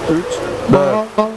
3, 4.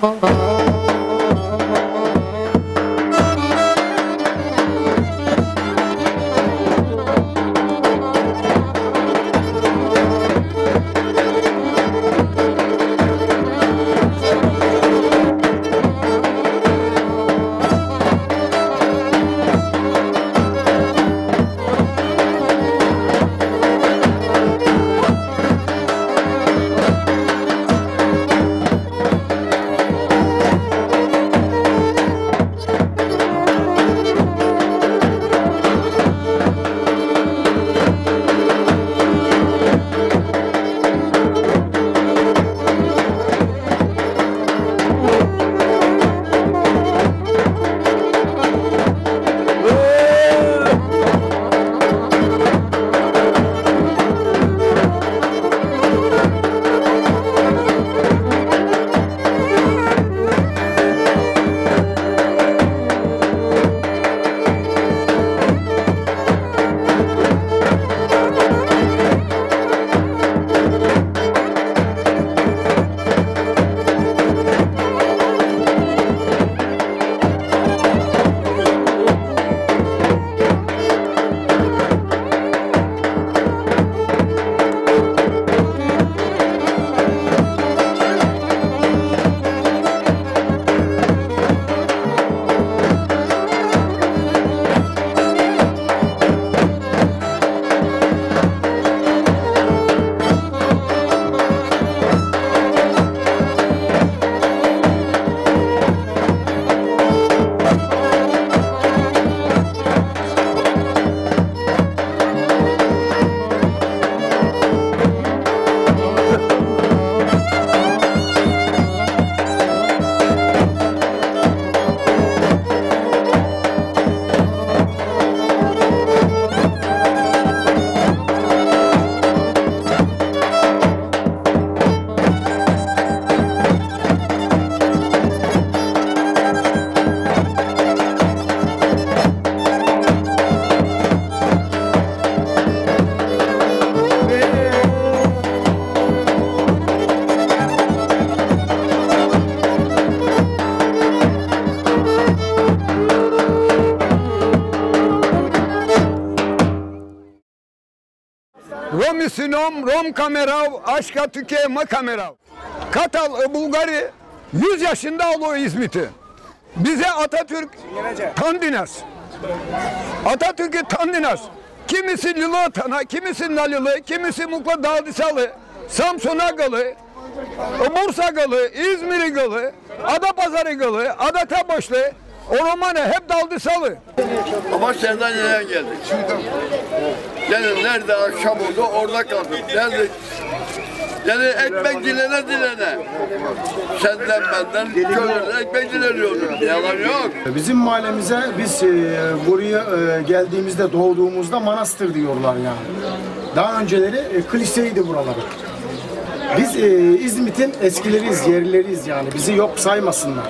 Romi sinom, rom kamerav, aşka tükeme kamerav. Katal Bulgari 100 yaşında oluyor İzmit'i. Bize Atatürk tandinas. Atatürk'ü tandinas. Kimisi Lilatana, kimisi Nalili, kimisi Mukla Dağdisalı, Samsun'a galı, Bursa galı, İzmir'i galı, Adapazarı galı, Adataboşlu, Ormanı hep Daldisalı. Ama senden nereye geldik? Yani nerede akşam oldu orada kaldık. Nerede? Yani ekmek dilene. Senden benden köylerden ekmek dileniyordu. Yalan yok. Bizim mahallemize biz buraya geldiğimizde doğduğumuzda manastır diyorlar yani. Daha önceleri kiliseydi buraları. Biz İzmit'in eskileriyiz, yerlileriyiz yani. Bizi yok saymasınlar.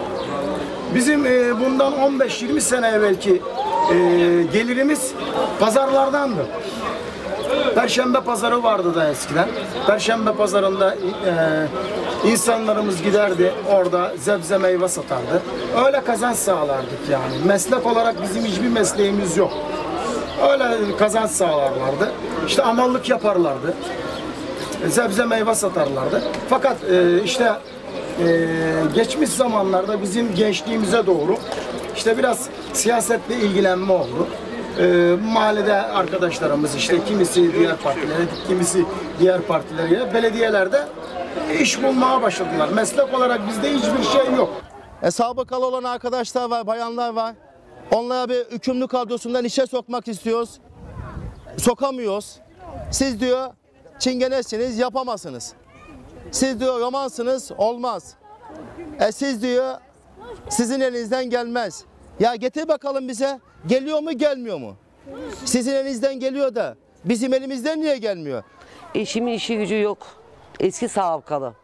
Bizim bundan 15-20 sene evvelki gelirimiz pazarlardandı. Perşembe pazarı vardı da eskiden. Perşembe pazarında insanlarımız giderdi, orada zebze meyve satardı. Öyle kazanç sağlardık yani. Meslek olarak bizim hiçbir mesleğimiz yok. Öyle kazanç sağlarlardı. İşte amallık yaparlardı. Sebze meyve satarlardı. Fakat işte geçmiş zamanlarda bizim gençliğimize doğru işte biraz siyasetle ilgilenme oldu. Mahallede arkadaşlarımız işte kimisi diğer partilere, kimisi diğer partilere, belediyelerde iş bulmaya başladılar. Meslek olarak bizde hiçbir şey yok. Sabıkalı olan arkadaşlar var, bayanlar var. Onlara bir hükümlü kadrosundan işe sokmak istiyoruz. Sokamıyoruz. Siz diyor çingenesiniz, yapamazsınız. Siz diyor romansınız, olmaz. Siz diyor sizin elinizden gelmez. Ya getir bakalım bize, geliyor mu gelmiyor mu? Sizin elinizden geliyor da bizim elimizden niye gelmiyor? Eşimin işi gücü yok. Eski sabıkalı.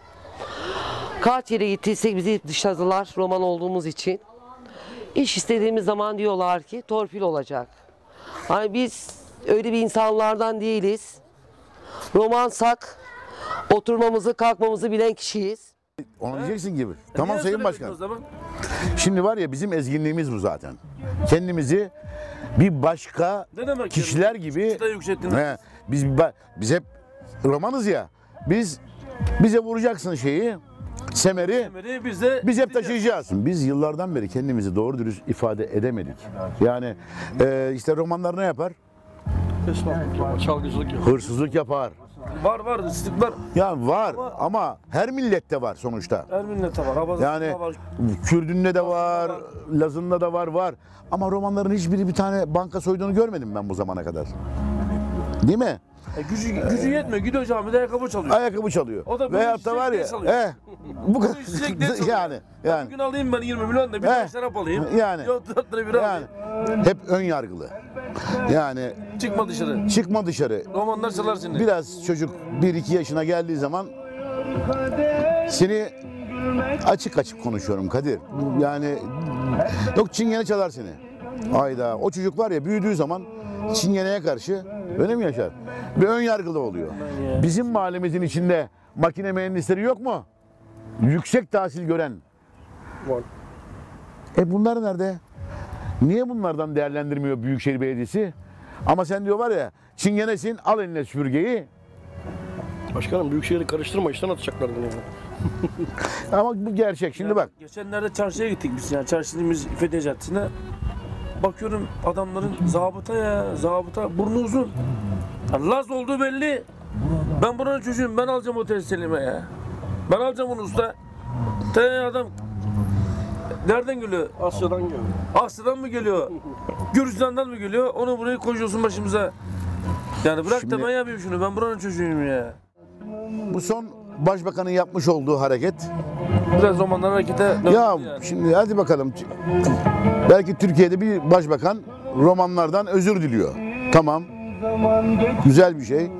Kaç yere gittiysek bizi dışladılar roman olduğumuz için. İş istediğimiz zaman diyorlar ki torpil olacak. Hani biz öyle bir insanlardan değiliz. Romansak oturmamızı kalkmamızı bilen kişiyiz. Onu diyeceksin gibi. Tamam Niye Sayın söylemedin Başkan. o zaman? Şimdi var ya bizim ezginliğimiz bu zaten. Kendimizi bir başka Ne demek kişiler yani? gibi Çıta yükselttin. biz hep romanız ya. Bize vuracaksın şeyi, semeri. Emre'yi Biz hep taşıyacağız. Biz yıllardan beri kendimizi doğru dürüst ifade edemedik. Yani işte romanlar ne yapar? Çalgıcılık yok. Hırsızlık yapar. Var ıslıklar. Ya var ama her millette var sonuçta. Her millete var. Yani var. Kürdünde de var, Lazında da var. Ama romanların hiçbiri bir tane banka soyduğunu görmedim ben bu zamana kadar. Değil mi? Gücü yetmiyor. Gidiyor camide ayakkabı çalıyor. Ayakkabı çalıyor. O da Veyahut da var ya. çalıyor. Bu kadar. İsteyecek diye çalıyor. Yani. Bugün alayım ben 20 milyon da bir de şarap alayım. Yani. Yok 4 lira bir Yani. alayım. Hep ön yargılı. Yani Çıkma dışarı. çıkma dışarı. Romanlar çalar seni. Biraz çocuk 1-2 yaşına geldiği zaman seni açık konuşuyorum Kadir. Yani yok çingene çalar seni. Hayda o çocuk var ya büyüdüğü zaman çingeneye karşı öyle mi yaşar? Bir ön yargılı oluyor. Bizim mahallemizin içinde makine mühendisleri yok mu? Yüksek tahsil gören. Var. Bunlar nerede? Niye bunlardan değerlendirmiyor Büyükşehir Belediyesi? Ama sen diyor var ya çingenesin al eline süpürgeyi. Başkanım Büyükşehir'i karıştırma işten atacaklardı yani. Ama bu gerçek. Şimdi bak. Geçenlerde çarşıya gittik biz yani. Çarşımız İfede Caddesi'ne. Bakıyorum adamların zabıta burnu uzun. Ya Laz olduğu belli. Ben buranın çocuğum, ben alacağım o Selim'e ya. Ben alacağım onu usta. Adam nereden geliyor? Asya'dan geliyor. Asya'dan mı geliyor? Gürcistan'dan mı geliyor? Onu buraya koyuyorsun başımıza. Yani bırak da ben yapayım şunu. Ben buranın çocuğuyum ya. Bu son başbakanın yapmış olduğu hareket. Biraz romanlar harekete döndü Ya yani. şimdi hadi bakalım. Belki Türkiye'de bir başbakan romanlardan özür diliyor. Tamam. Güzel bir şey.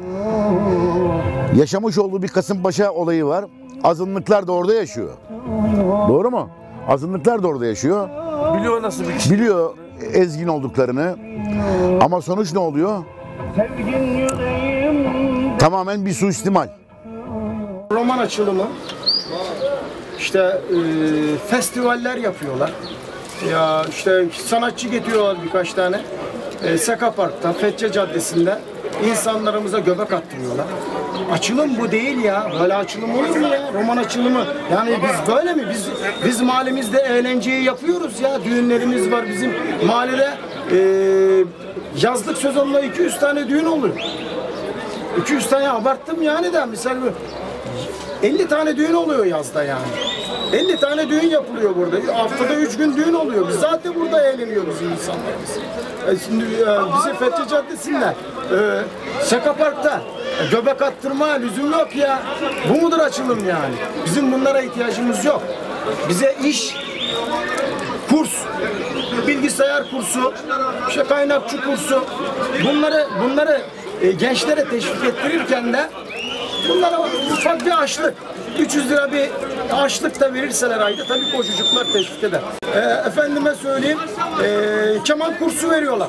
Yaşamış olduğu bir Kasımpaşa olayı var. Azınlıklar da orada yaşıyor. Doğru mu? Azınlıklar da orada yaşıyor. Biliyor nasıl bir kişi. Biliyor ezgin olduklarını. Ama sonuç ne oluyor? Tamamen bir suistimal. Roman açılımı, işte festivaller yapıyorlar. Ya işte sanatçı getiriyorlar birkaç tane. Saka Park'ta, Fethiye Caddesi'nde insanlarımıza göbek attırıyorlar. Açılım bu değil ya. Böyle açılım olur mu ya? Roman açılımı. Yani biz böyle mi? Biz mahallemizde eğlenceyi yapıyoruz ya. Düğünlerimiz var bizim mahallede. Yazlık sezonunda 200 tane düğün oluyor. 200 tane abarttım yani de misal 50 tane düğün oluyor yazda yani. 50 tane düğün yapılıyor burada. Haftada 3 gün düğün oluyor. Biz zaten burada eğleniyoruz bizim insanlarımız. Şimdi bizi Fethiye Caddesi'nde, Saka Park'ta göbek attırma lüzum yok ya. Bu mudur açılım yani? Bizim bunlara ihtiyacımız yok. Bize iş, kurs, bilgisayar kursu, işte kaynakçı kursu, bunları gençlere teşvik ettirirken de bunlara ufak bir açlık, 300 lira bir açlık da verirseler ayda tabii ki o çocuklar teşvik eder. Efendime söyleyeyim, keman kursu veriyorlar.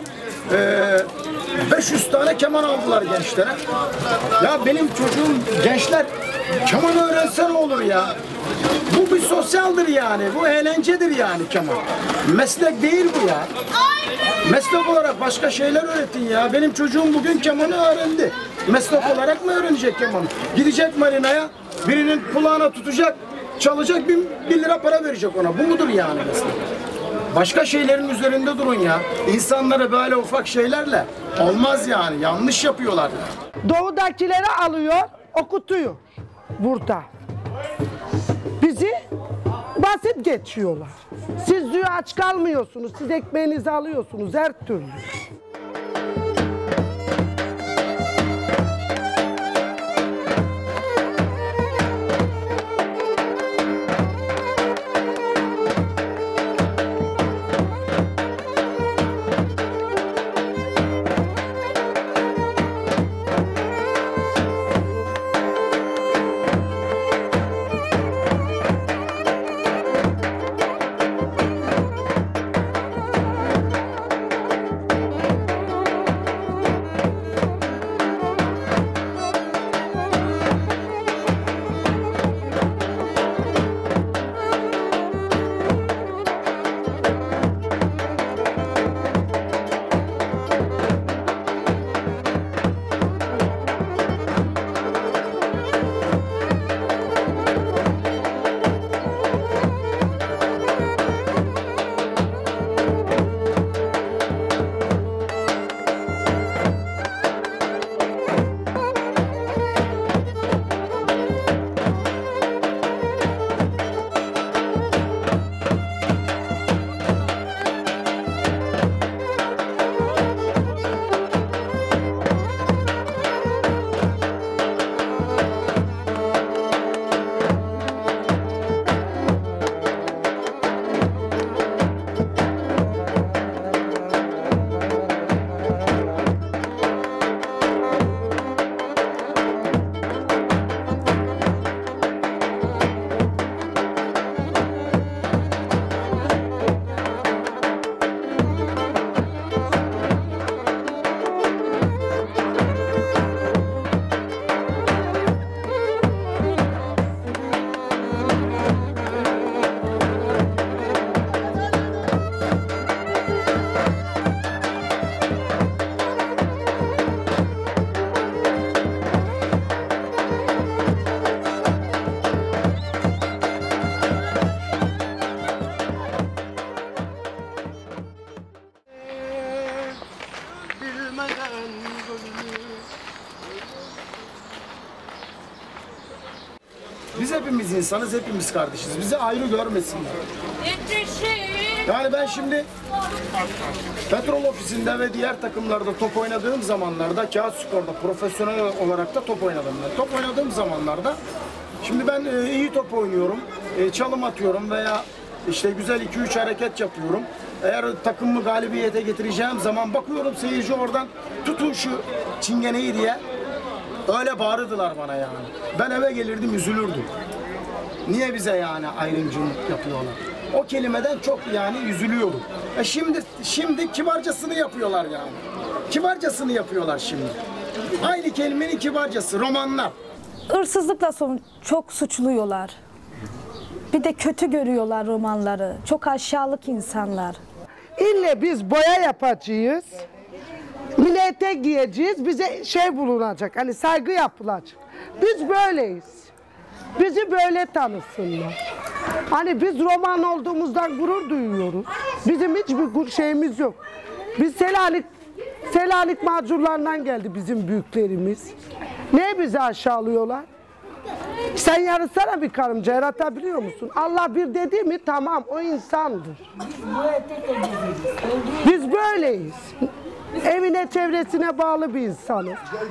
500 tane keman aldılar gençlere. Ya benim çocuğum, gençler keman öğrense ne olur ya? Bu bir sosyaldir yani, bu eğlencedir yani keman. Meslek değil bu ya. Meslek olarak başka şeyler öğretin ya. Benim çocuğum bugün kemanı öğrendi. Meslek olarak mı öğrenecek kemanı? Gidecek marinaya, birinin kulağına tutacak, çalacak, 1 lira para verecek ona. Bu mudur yani meslek? Başka şeylerin üzerinde durun ya. İnsanları böyle ufak şeylerle olmaz yani. Yanlış yapıyorlar. Doğudakileri alıyor, okutuyor burada. Bizi basit geçiyorlar. Siz diyor aç kalmıyorsunuz, siz ekmeğinizi alıyorsunuz her türlü. Biz hepimiz insanız, hepimiz kardeşiz. Bizi ayrı görmesinler. Yani ben şimdi petrol ofisinde ve diğer takımlarda top oynadığım zamanlarda, Kağıtspor'da profesyonel olarak da top oynadım ben. Top oynadığım zamanlarda, şimdi ben iyi top oynuyorum, çalım atıyorum veya işte güzel 2-3 hareket yapıyorum. Eğer takımımı galibiyete getireceğim zaman bakıyorum seyirci oradan tutun şu çingeneyi diye öyle bağırdılar bana yani. Ben eve gelirdim, üzülürdüm. Niye bize yani ayrımcılık yapıyorlar? O kelimeden çok yani üzülüyordum. Şimdi kibarcasını yapıyorlar yani. Kibarcasını yapıyorlar şimdi. Aynı kelimenin kibarcası, romanlar. Hırsızlıkla çok suçluyorlar. Bir de kötü görüyorlar romanları. Çok aşağılık insanlar. İlle biz boya yapacağız. Millete giyeceğiz. Bize şey bulunacak. Hani saygı yapılacak. Biz böyleyiz. Bizi böyle tanısınlar. Hani biz roman olduğumuzdan gurur duyuyoruz. Bizim hiçbir şeyimiz yok. Biz Selanik macurlarından geldi bizim büyüklerimiz. Niye bizi aşağılıyorlar? Sen yarısana bir karınca yaratabiliyor musun? Allah bir dedi mi tamam o insandır. Biz böyleyiz. Evine çevresine bağlı bir insanız.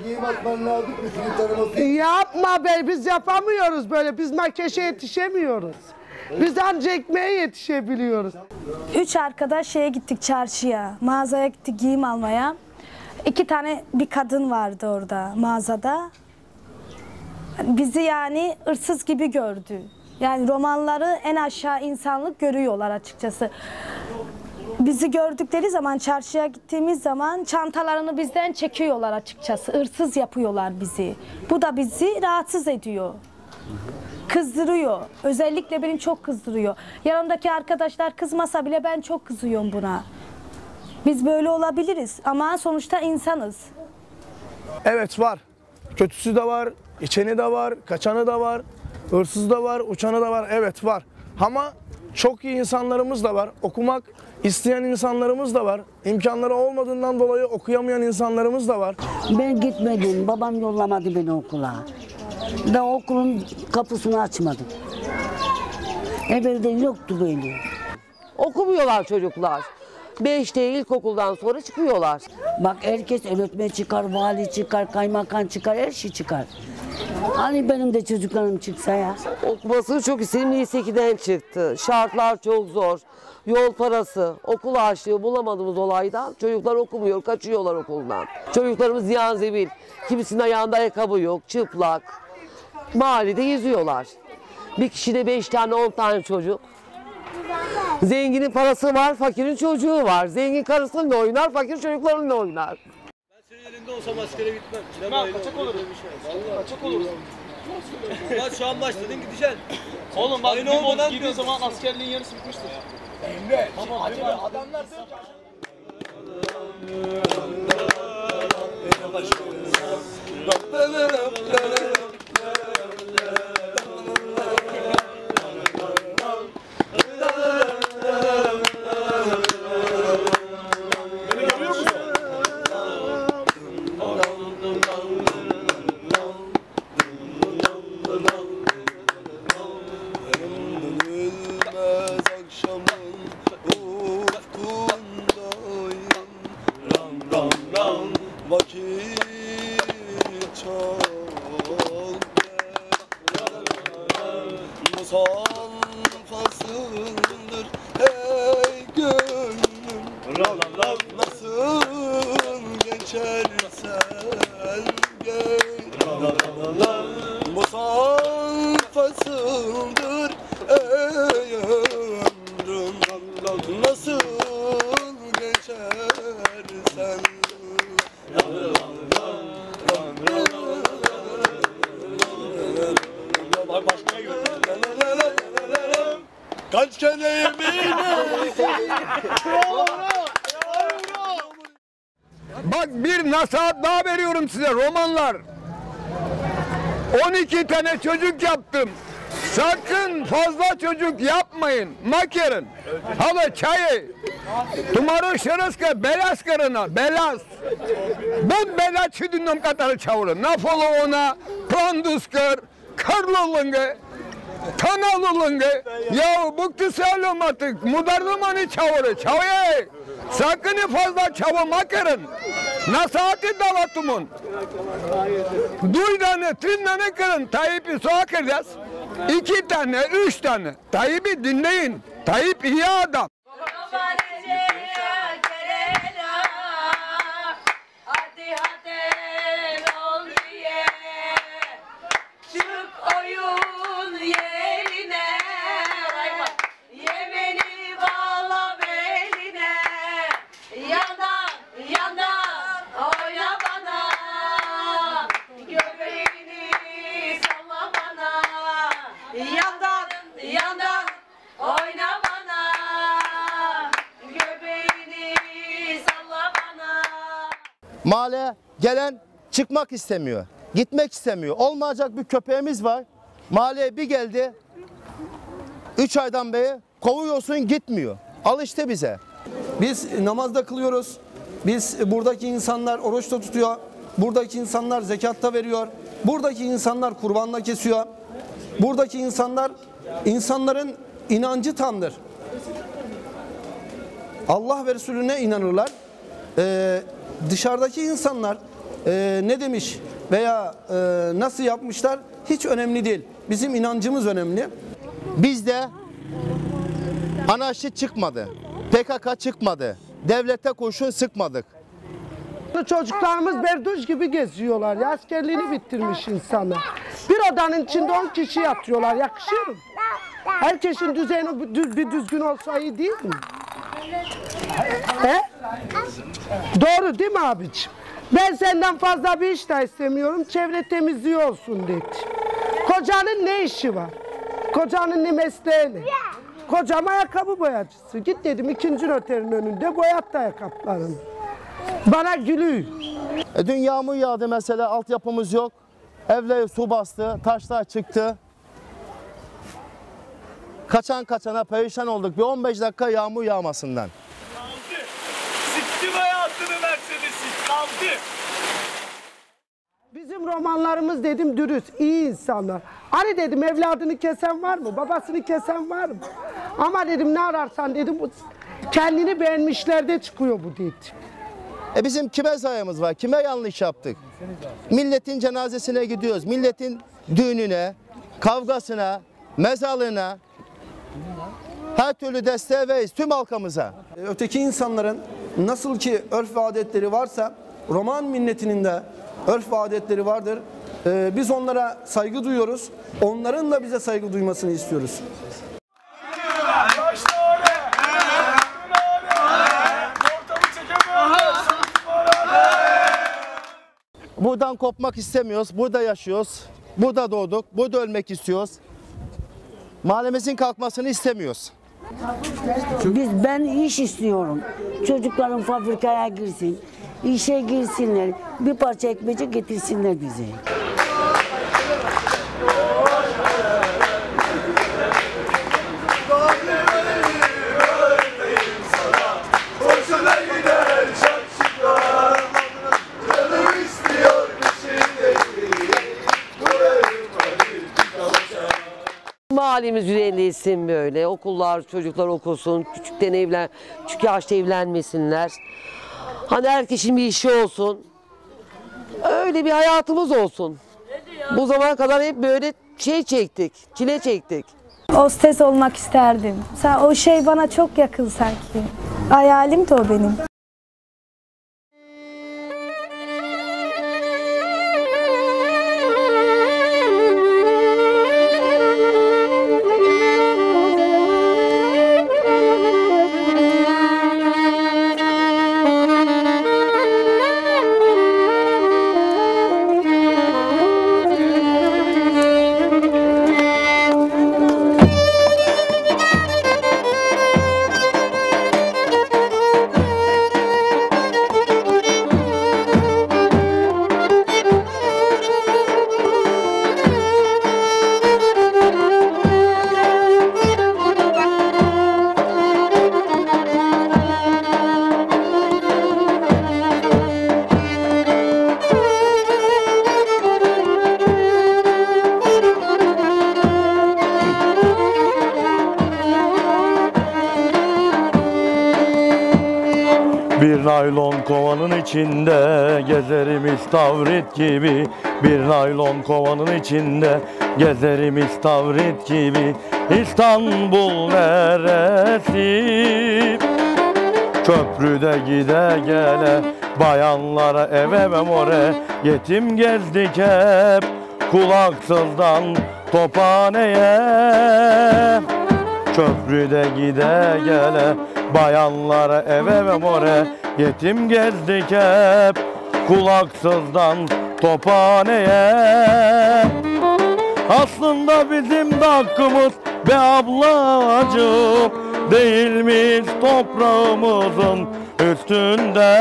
Yapma be, biz yapamıyoruz böyle. Biz makeşe yetişemiyoruz. Biz ancak ekmeğe yetişebiliyoruz. 3 arkadaş şeye gittik, çarşıya. Mağazaya gittik giyim almaya. 2 tane bir kadın vardı orada mağazada. Bizi yani hırsız gibi gördü. Yani romanları en aşağı insanlık görüyorlar açıkçası. Bizi gördükleri zaman, çarşıya gittiğimiz zaman çantalarını bizden çekiyorlar açıkçası. Hırsız yapıyorlar bizi. Bu da bizi rahatsız ediyor. Kızdırıyor. Özellikle beni çok kızdırıyor. Yanımdaki arkadaşlar kızmasa bile ben çok kızıyorum buna. Biz böyle olabiliriz ama sonuçta insanız. Evet var. Kötüsü de var, içeni de var, kaçanı da var, hırsızı da var, uçanı da var. Evet var. Ama çok iyi insanlarımız da var. Okumak isteyen insanlarımız da var. İmkanları olmadığından dolayı okuyamayan insanlarımız da var. Ben gitmedim. Babam yollamadı beni okula. Da okulun kapısını açmadım. Evvelde yoktu böyle. Okumuyorlar çocuklar. 5'te ilkokuldan sonra çıkıyorlar. Bak herkes öğretmen çıkar, vali çıkar, kaymakam çıkar, her şey çıkar. Hani benim de çocuklarım çıksa ya. Okumasını çok istedim. Lise 2'den çıktı. Şartlar çok zor. Yol parası, okul harçlığı bulamadığımız olaydan çocuklar okumuyor, kaçıyorlar okuldan. Çocuklarımız ziyan zebil. Kimisinin ayağında ayakkabı yok, çıplak. Mahallede geziyorlar. Bir kişide 5 tane 10 tane çocuk. Zenginin parası var, fakirin çocuğu var. Zengin karısıyla oynar, fakir çocuklarıyla oynar. Ben senin yerinde olsam askere gitmem. Kaçak oluruz. Kaçak oluruz. Ulan şu an başladın gideceksin. Oğlum bak Aynı bir olmadan mod girdiği diyorsun. zaman askerliğin yarısı bitmiştir. Tamam adamlar diyor ki fasıldır hey gönlüm nasıl geçersen geç bu son fasıldır ey ömrüm nasıl geçersen kaç kere yemin Bak bir nasihat daha veriyorum size romanlar. 12 tane çocuk yaptım. Sakın fazla çocuk yapmayın. Makerin. Hala çayı. Tumarı şırıska belas kırına. Belas. Ben bela çüdündüm katarı çavurun. Nafolu ona. Planduskır. Karlolunga. Kanalolunga. Ya buktu salom artık. Mudarlımanı çavuru. Çavye. Sakın fazla çavur makerin. Nasati davatumun. Duydane, trinane kırın. Tayyip'i soğa kıracağız. 2 tane, 3 tane. Tayyip'i dinleyin. Tayyip iyi adam. Mahalleye gelen çıkmak istemiyor. Gitmek istemiyor. Olmayacak bir köpeğimiz var. Mahalleye bir geldi. 3 aydan beri kovuyorsun gitmiyor. Al işte bize. Biz namazda kılıyoruz. Biz buradaki insanlar oruçta tutuyor. Buradaki insanlar zekatta veriyor. Buradaki insanlar kurbanla kesiyor. Buradaki insanların inancı tamdır. Allah ve Resulüne inanırlar. Dışarıdaki insanlar ne demiş veya nasıl yapmışlar hiç önemli değil. Bizim inancımız önemli. Bizde anarşi çıkmadı. PKK çıkmadı. Devlete kurşun sıkmadık. Çocuklarımız berduş gibi geziyorlar ya. Askerliğini bitirmiş insanlar. Bir odanın içinde 10 kişi yatıyorlar. Yakışıyor mu? Herkesin düzeni bir düzgün olsa iyi değil mi? He? Doğru değil mi abiciğim? Ben senden fazla bir iş de istemiyorum. Çevre temizliği olsun dedi. Kocanın ne işi var? Kocanın ne mesleği ne? Kocam ayakkabı boyacısı. Git dedim 2. noterin önünde boyat ayakkabılarını. Bana gülüyor. Dün yağmur yağdı mesela, altyapımız yok. Evleri su bastı, taşlar çıktı. Kaçana perişan olduk. Bir 15 dakika yağmur yağmasından. Siktim hayatını Mercedes'i. Kaldı. Bizim romanlarımız dedim dürüst, iyi insanlar. Hani dedim evladını kesen var mı? Babasını kesen var mı? Ama dedim ne ararsan dedim kendini beğenmişlerde çıkıyor bu dedi. Bizim kime sayımız var? Kime yanlış yaptık? Milletin cenazesine gidiyoruz. Milletin düğününe, kavgasına, mezarlığına her türlü desteği veririz tüm halkımıza. Öteki insanların nasıl ki örf ve adetleri varsa Roman milletinin de örf ve adetleri vardır. Biz onlara saygı duyuyoruz. Onların da bize saygı duymasını istiyoruz. Buradan kopmak istemiyoruz. Burada yaşıyoruz. Burada doğduk. Burada ölmek istiyoruz. Mahallemizin kalkmasını istemiyoruz. Ben iş istiyorum. Çocuklarım fabrikaya girsin. İşe girsinler. Bir parça ekmeci getirsinler bize. Mahallemiz düzenlesin böyle. Okullar, çocuklar okusun. Küçük yaşta evlenmesinler. Hani herkesin bir işi olsun. Öyle bir hayatımız olsun. Bu zamana kadar hep böyle çektik, çile çektik. Hostes olmak isterdim. O şey bana çok yakın sanki. Hayalim de o benim. içinde gezerim istavrit gibi. Bir naylon kovanın içinde gezerim istavrit gibi. İstanbul neresi? Köprüde gide gele, bayanlara eve memore. Yetim gezdik hep kulaksızdan tophaneye. Köprüde gide gele, bayanlara eve memore. Yetim gezdik hep kulaksızdan tophaneye. Aslında bizim de hakkımız be ablacığım, değil miyiz toprağımızın üstünde?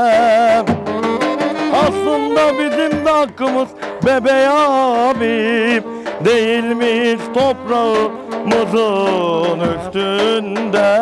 Aslında bizim de hakkımız be bey abim, değil miyiz toprağımızın üstünde?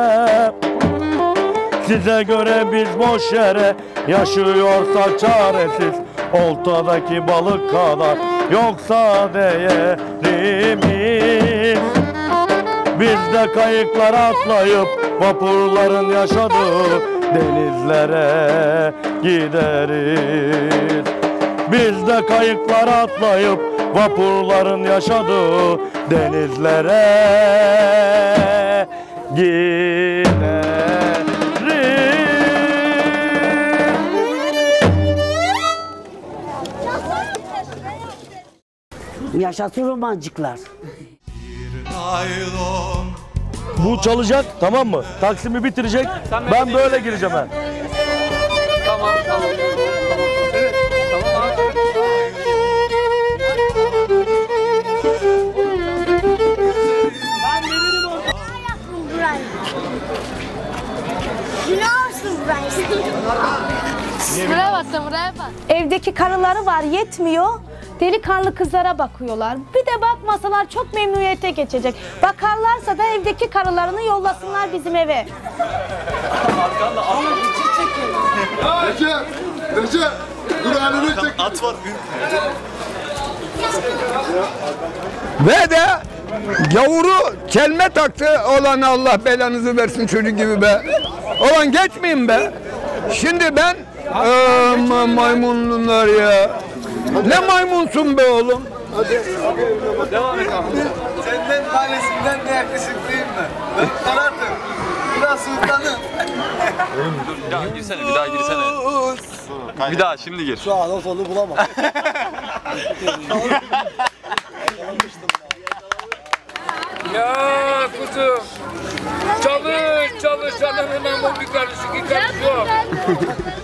Size göre biz boş yere yaşıyorsak çaresiz, oltadaki balık kadar yoksa değerimiz. Biz de kayıklara atlayıp vapurların yaşadığı denizlere gideriz. Biz de kayıklara atlayıp vapurların yaşadığı denizlere gideriz. Yaşasın romancıklar. Bu çalacak, tamam mı? Taksimi bitirecek. Ben böyle gireceğim ben. Tamam. Evet. Tamam abi. Buraya bak, buraya bak. Evdeki karıları var, yetmiyor. Delikanlı kızlara bakıyorlar. Bir de bakmasalar çok memnuniyete geçecek. Bakarlarsa da evdeki karılarını yollasınlar bizim eve. Arkanda Recep, dur halini çek. at var. Ve de gavuru kelme taktı olan, Allah belanızı versin çocuk gibi be. Olan geçmeyin be. Şimdi ben maymunlar ya. Ne maymunsun be oğlum? Hadi. Devam et abi. Senden tanesinden ne yakışıklıyım ben. Ben kanatım. Biraz sultanım. Dur bir daha girsene, bir daha girsene. Bir daha şimdi gir. Şu an o solu bulamam. Ya kuzum. Çalış hemen bu bir karışık yok.